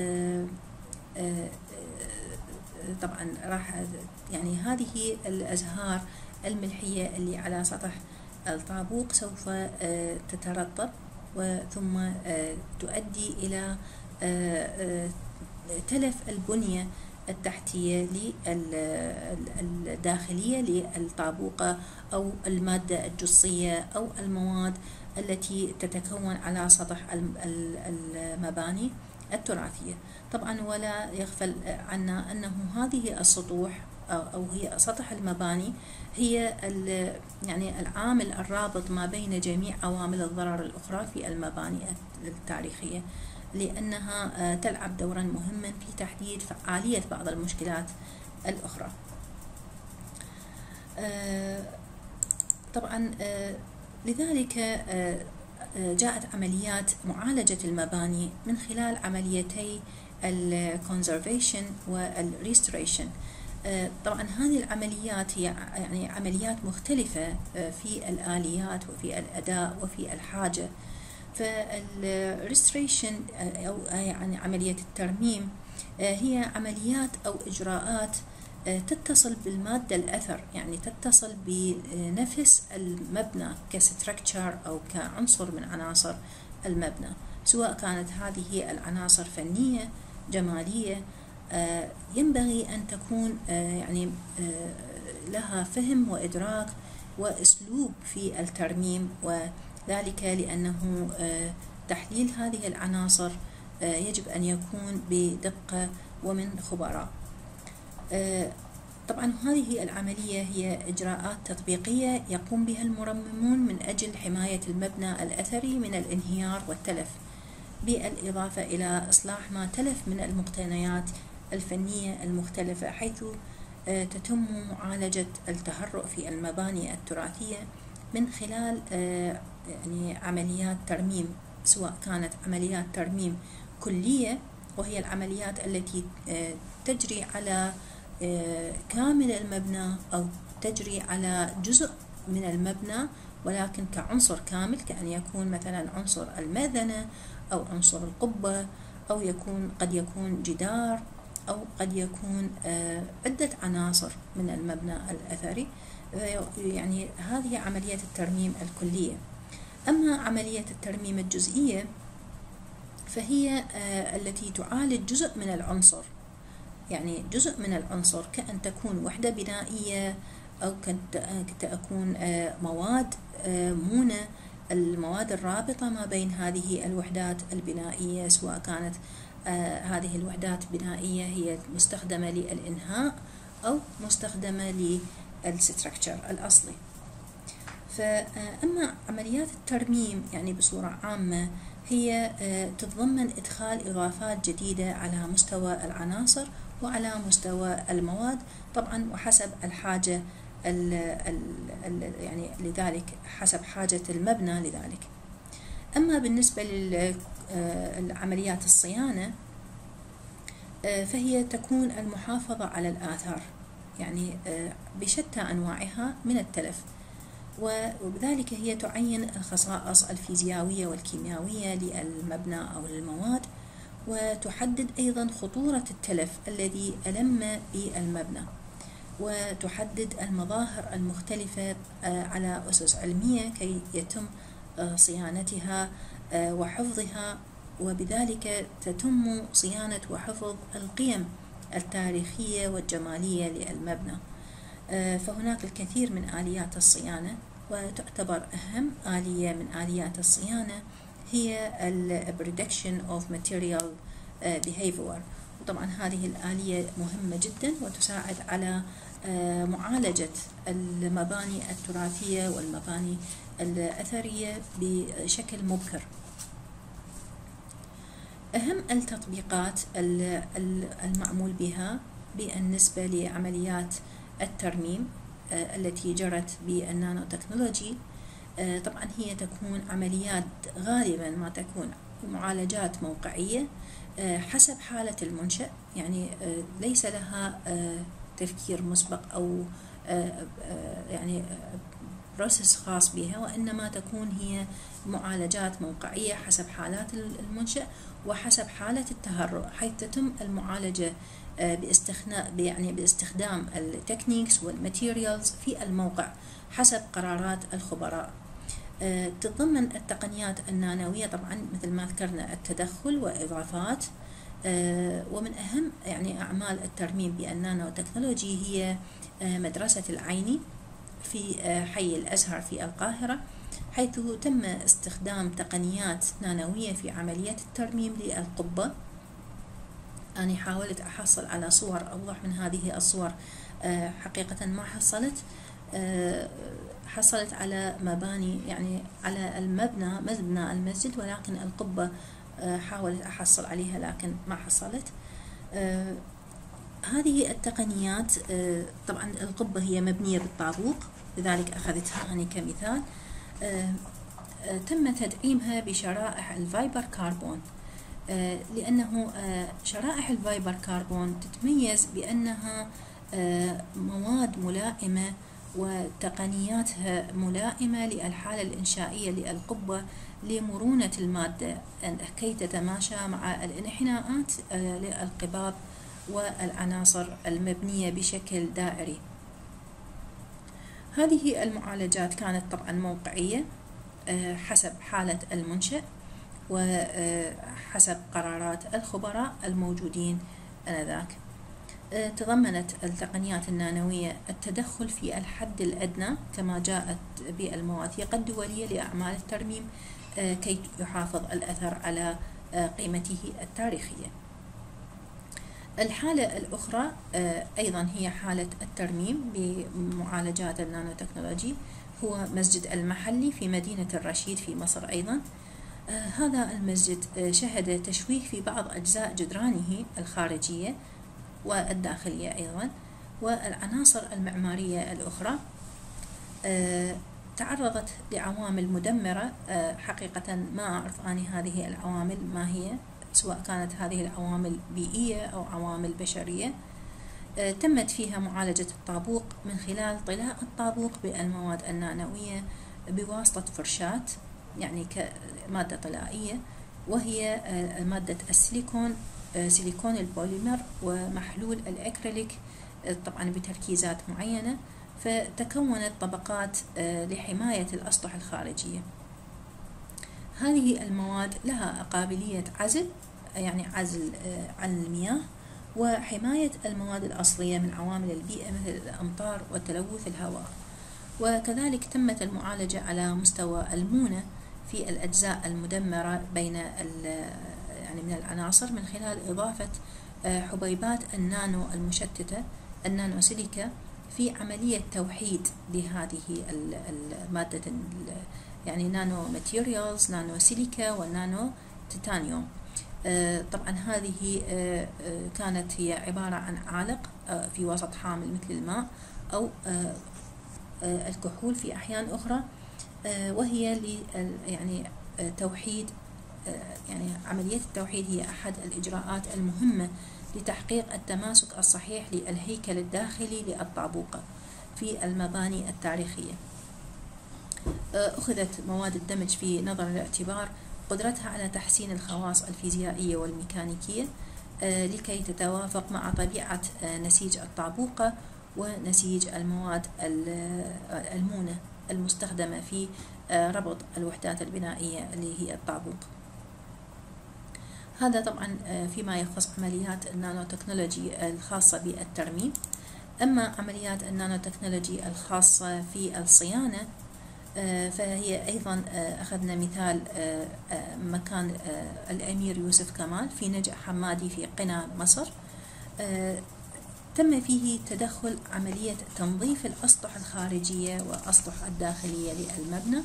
طبعا راح يعني هذه الأزهار الملحية اللي على سطح الطابوق سوف تترطب، ثم تؤدي إلى تلف البنية التحتية الداخلية للطابوقة أو المادة الجصية أو المواد التي تتكون على سطح المباني التراثية. طبعا ولا يغفل عنا أنه هذه السطوح أو هي سطح المباني هي يعني العامل الرابط ما بين جميع عوامل الضرر الأخرى في المباني التاريخية، لأنها تلعب دورا مهما في تحديد فعالية بعض المشكلات الأخرى. طبعا لذلك جاءت عمليات معالجة المباني من خلال عمليتي الكونزرفيشن والريستوريشن. طبعا هذه العمليات هي يعني عمليات مختلفة في الآليات وفي الأداء وفي الحاجة، فالريستريشن أو يعني عملية الترميم هي عمليات أو إجراءات تتصل بالمادة الأثر، يعني تتصل بنفس المبنى كستركتشر أو كعنصر من عناصر المبنى، سواء كانت هذه العناصر فنية جمالية. ينبغي أن تكون يعني لها فهم وإدراك وأسلوب في الترميم، وذلك لأنه تحليل هذه العناصر يجب أن يكون بدقة ومن خبراء. طبعا هذه العملية هي إجراءات تطبيقية يقوم بها المرممون من أجل حماية المبنى الأثري من الانهيار والتلف، بالإضافة إلى إصلاح ما تلف من المقتنيات الفنية المختلفة، حيث تتم معالجة التهرؤ في المباني التراثية من خلال يعني عمليات ترميم، سواء كانت عمليات ترميم كلية وهي العمليات التي تجري على كامل المبنى أو تجري على جزء من المبنى ولكن كعنصر كامل، كأن يكون مثلا عنصر المأذنة أو عنصر القبة، أو قد يكون جدار، أو قد يكون عدة عناصر من المبنى الأثري. يعني هذه عملية الترميم الكلية. أما عملية الترميم الجزئية فهي التي تعالج جزء من العنصر، يعني جزء من العنصر، كأن تكون وحدة بنائية أو تكون مواد مونة، المواد الرابطة ما بين هذه الوحدات البنائية، سواء كانت هذه الوحدات البنائية هي مستخدمة للإنهاء أو مستخدمة للستركتشر الأصلي. فأما عمليات الترميم يعني بصورة عامة هي تتضمن إدخال إضافات جديدة على مستوى العناصر وعلى مستوى المواد، طبعا وحسب الحاجة يعني لذلك، حسب حاجة المبنى لذلك. أما بالنسبة للعمليات الصيانة فهي تكون المحافظة على الآثار، يعني بشتى أنواعها من التلف، وبذلك هي تعين الخصائص الفيزيائية والكيميائية للمبنى أو للمواد، وتحدد أيضا خطورة التلف الذي ألم بالمبنى، وتحدد المظاهر المختلفة على أسس علمية كي يتم صيانتها وحفظها، وبذلك تتم صيانة وحفظ القيم التاريخية والجمالية للمبنى. فهناك الكثير من آليات الصيانة، وتعتبر أهم آلية من آليات الصيانة هي Prediction of Material Behavior. وطبعا هذه الآلية مهمة جدا وتساعد على معالجة المباني التراثية والمباني الأثرية بشكل مبكر. أهم التطبيقات المعمول بها بالنسبة لعمليات الترميم التي جرت بالنانو تكنولوجي، طبعا هي تكون عمليات غالبا ما تكون معالجات موقعية حسب حالة المنشأ، يعني ليس لها تفكير مسبق أو يعني بروسيس خاص بها، وإنما تكون هي معالجات موقعية حسب حالات المنشأ وحسب حالة التهرؤ، حيث تتم المعالجة باستخدام التكنيكس والماتيريالز في الموقع حسب قرارات الخبراء. تتضمن التقنيات النانوية طبعا مثل ما ذكرنا التدخل وإضافات، ومن أهم يعني أعمال الترميم بالنانو تكنولوجي هي مدرسة العيني في حي الأزهر في القاهرة، حيث تم استخدام تقنيات نانوية في عملية الترميم للقبة. أنا حاولت أحصل على صور أوضح من هذه الصور، حقيقة ما حصلت على مباني يعني على مبنى المسجد، ولكن القبة حاولت أحصل عليها لكن ما حصلت. هذه التقنيات طبعا القبة هي مبنية بالطابوق، لذلك أخذتها أنا كمثال. تم تدعيمها بشرائح الفايبر كربون، لأنه شرائح الفايبر كربون تتميز بأنها مواد ملائمة وتقنياتها ملائمة للحالة الإنشائية للقبة لمرونة المادة كي تتماشى مع الانحناءات للقباب والعناصر المبنية بشكل دائري. هذه المعالجات كانت طبعا موقعية حسب حالة المنشأ وحسب قرارات الخبراء الموجودين آنذاك. تضمنت التقنيات النانوية التدخل في الحد الأدنى كما جاءت بالمواثيق الدولية لأعمال الترميم كي يحافظ الأثر على قيمته التاريخية. الحالة الأخرى أيضا هي حالة الترميم بمعالجات النانو تكنولوجي، هو مسجد المحلي في مدينة الرشيد في مصر. أيضا هذا المسجد شهد تشويه في بعض أجزاء جدرانه الخارجية والداخلية أيضا، والعناصر المعمارية الأخرى تعرضت لعوامل مدمرة. حقيقة ما أعرف أنا هذه العوامل ما هي، سواء كانت هذه العوامل بيئية أو عوامل بشرية. تمت فيها معالجة الطابوق من خلال طلاء الطابوق بالمواد النانوية بواسطة فرشاة، يعني كمادة طلائية، وهي مادة السيليكون، سيليكون البوليمر ومحلول الأكريليك طبعا بتركيزات معينة، فتكونت طبقات لحماية الأسطح الخارجية. هذه المواد لها قابلية عزل، يعني عزل عن المياه، وحماية المواد الأصلية من عوامل البيئة مثل الأمطار وتلوث الهواء. وكذلك تمت المعالجة على مستوى المونة في الأجزاء المدمرة بين يعني من العناصر من خلال إضافة حبيبات النانو المشتتة، النانو سيليكا، في عملية توحيد لهذه المادة، يعني نانو ماتيريالز، نانو سيليكا والنانو تيتانيوم. طبعا هذه كانت هي عبارة عن عالق في وسط حامل مثل الماء أو الكحول في أحيان أخرى، وهي يعني توحيد، يعني عملية التوحيد هي أحد الإجراءات المهمة لتحقيق التماسك الصحيح للهيكل الداخلي للطابوقة في المباني التاريخية. أخذت مواد الدمج في نظر الاعتبار قدرتها على تحسين الخواص الفيزيائية والميكانيكية لكي تتوافق مع طبيعة نسيج الطابوقة ونسيج المواد المونة المستخدمة في ربط الوحدات البنائية اللي هي الطابوق. هذا طبعا فيما يخص عمليات النانو تكنولوجي الخاصة بالترميم. أما عمليات النانو تكنولوجي الخاصة في الصيانة فهي أيضا أخذنا مثال مكان الأمير يوسف كمال في نجع حمادي في قنا مصر. تم فيه تدخل عملية تنظيف الأسطح الخارجية والأسطح الداخلية للمبنى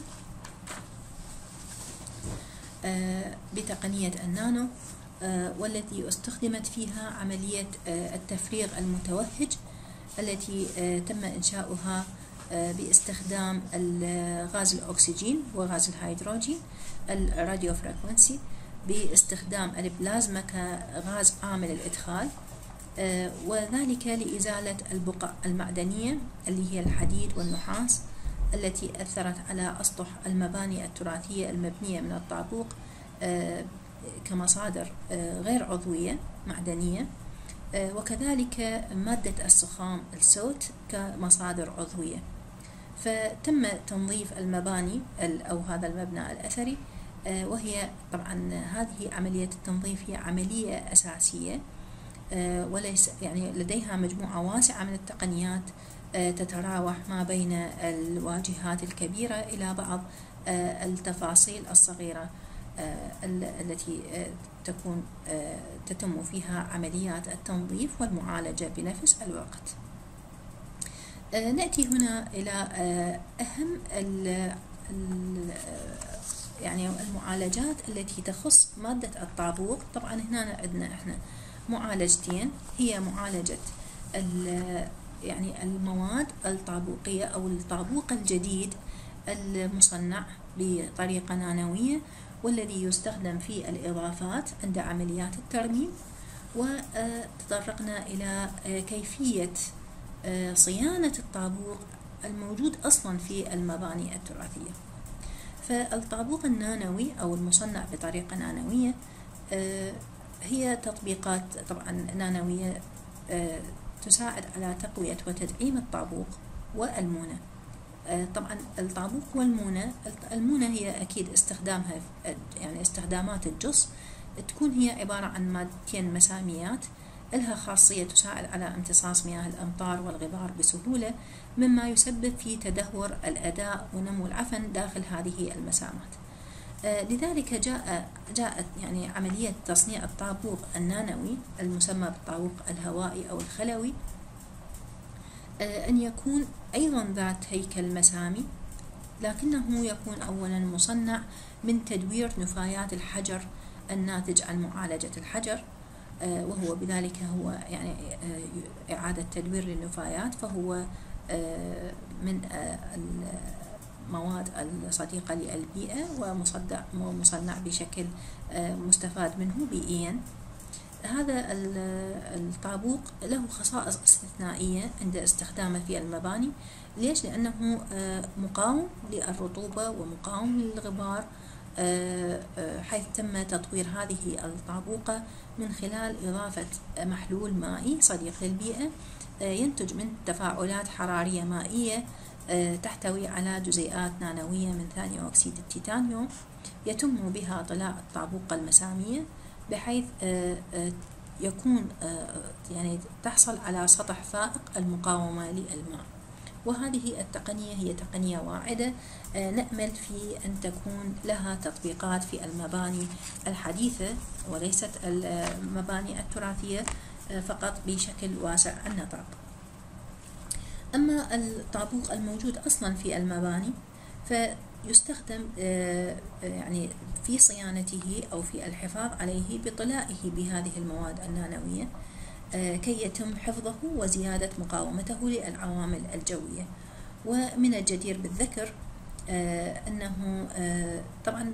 بتقنية النانو، والتي استخدمت فيها عملية التفريغ المتوهج التي تم إنشاؤها باستخدام غاز الأكسجين وغاز الهيدروجين الراديو فريكونسي، باستخدام البلازما كغاز عامل الإدخال، وذلك لإزالة البقع المعدنية اللي هي الحديد والنحاس التي أثرت على أسطح المباني التراثية المبنية من الطابوق كمصادر غير عضوية معدنية، وكذلك مادة السخام السوت كمصادر عضوية. فتم تنظيف المباني أو هذا المبنى الأثري، وهي طبعا هذه عملية التنظيف هي عملية أساسية، وليس يعني لديها مجموعة واسعة من التقنيات تتراوح ما بين الواجهات الكبيرة إلى بعض التفاصيل الصغيرة التي تتم فيها عمليات التنظيف والمعالجة بنفس الوقت. نأتي هنا إلى أهم يعني المعالجات التي تخص مادة الطابوق. طبعا هنا عندنا احنا معالجتين، هي معالجة يعني المواد الطابوقية أو الطابوق الجديد المصنع بطريقة نانوية، والذي يستخدم في الإضافات عند عمليات الترميم. وتطرقنا إلى كيفية صيانة الطابوق الموجود أصلا في المباني التراثية. فالطابوق النانوي أو المصنع بطريقة نانوية هي تطبيقات طبعا نانوية تساعد على تقوية وتدعيم الطابوق والمونة. طبعا الطابوق والمونة، المونة هي أكيد استخدامها يعني استخدامات الجص تكون هي عبارة عن مادتين مساميات لها خاصية تساعد على امتصاص مياه الأمطار والغبار بسهولة، مما يسبب في تدهور الأداء ونمو العفن داخل هذه المسامات. لذلك جاءت يعني عملية تصنيع الطابوق النانوي المسمى بالطابوق الهوائي أو الخلوي أن يكون أيضا ذات هيكل مسامي، لكنه يكون أولا مصنع من تدوير نفايات الحجر الناتج عن معالجة الحجر، وهو بذلك هو يعني إعادة تدوير للنفايات، فهو من المواد الصديقة للبيئة ومصنع بشكل مستفاد منه بيئيا. هذا الطابوق له خصائص استثنائية عند استخدامه في المباني. ليش؟ لأنه مقاوم للرطوبة ومقاوم للغبار، حيث تم تطوير هذه الطابوقة من خلال إضافة محلول مائي صديق للبيئة ينتج من تفاعلات حرارية مائية تحتوي على جزيئات نانوية من ثاني أكسيد التيتانيوم، يتم بها طلاء الطابوقة المسامية بحيث يكون يعني تحصل على سطح فائق المقاومة للماء. وهذه التقنية هي تقنية واعدة نأمل في أن تكون لها تطبيقات في المباني الحديثة وليست المباني التراثية فقط بشكل واسع النطاق. أما الطابوق الموجود أصلا في المباني فيستخدم يعني في صيانته أو في الحفاظ عليه بطلائه بهذه المواد النانوية كي يتم حفظه وزيادة مقاومته للعوامل الجوية. ومن الجدير بالذكر أنه طبعا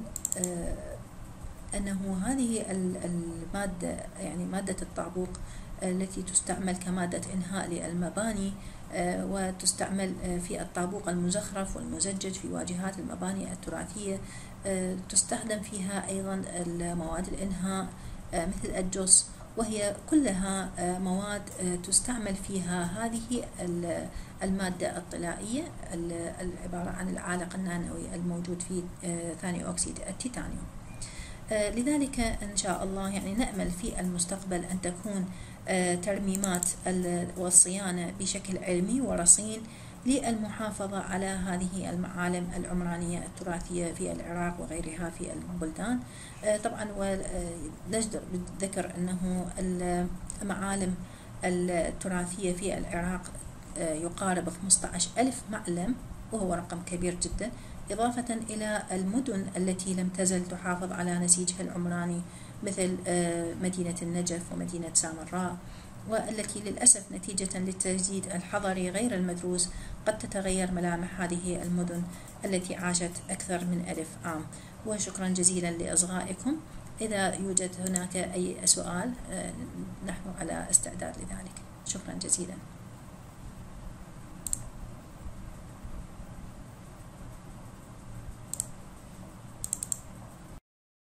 أنه هذه المادة يعني مادة الطابوق التي تستعمل كمادة إنهاء للمباني وتستعمل في الطابوق المزخرف والمزجج في واجهات المباني التراثية، تستخدم فيها أيضا المواد الإنهاء مثل الجص، وهي كلها مواد تستعمل فيها هذه المادة الطلائية العبارة عن العالق النانوي الموجود في ثاني أكسيد التيتانيوم. لذلك إن شاء الله يعني نأمل في المستقبل أن تكون ترميمات والصيانة بشكل علمي ورصين للمحافظة على هذه المعالم العمرانية التراثية في العراق وغيرها في البلدان. طبعا ونجدر بالذكر أنه المعالم التراثية في العراق يقارب 15,000 معلم، وهو رقم كبير جدا، إضافة إلى المدن التي لم تزل تحافظ على نسيجها العمراني مثل مدينة النجف ومدينة سامراء، والتي للأسف نتيجة للتجديد الحضري غير المدروس قد تتغير ملامح هذه المدن التي عاشت أكثر من 1000 عام. وشكرا جزيلا لإصغائكم. إذا يوجد هناك أي سؤال نحن على استعداد لذلك. شكرا جزيلا.